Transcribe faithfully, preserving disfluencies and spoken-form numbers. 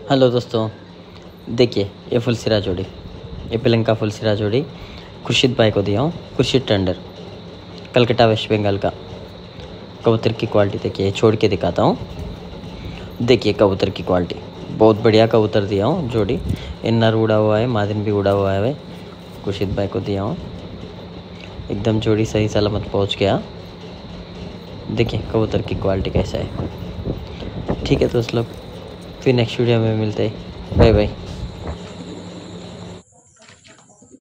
Hello दोस्तों, देखिए ये फुल सिरा जोड़ी, ये पिलंग का फुल सिरा जोड़ी खुर्शीद भाई को दिया हूँ। खुर्शीद टेंडर, कलकत्ता वेस्ट बंगाल का। कबूतर की क्वालिटी देखिए, छोड़ के दिखाता हूँ। देखिए कबूतर की क्वालिटी, बहुत बढ़िया कबूतर दिया हूँ जोड़ी। इन्नर उड़ा हुआ है, मादिन भी उड़ा हुआ है। खुर्शीद भाई को दिया हूँ, एकदम जोड़ी सही सलामत पहुँच गया। देखिए कबूतर की क्वालिटी कैसा है। ठीक है दोस्त लोग, फिर नेक्स्ट वीडियो में मिलते हैं। Bye bye.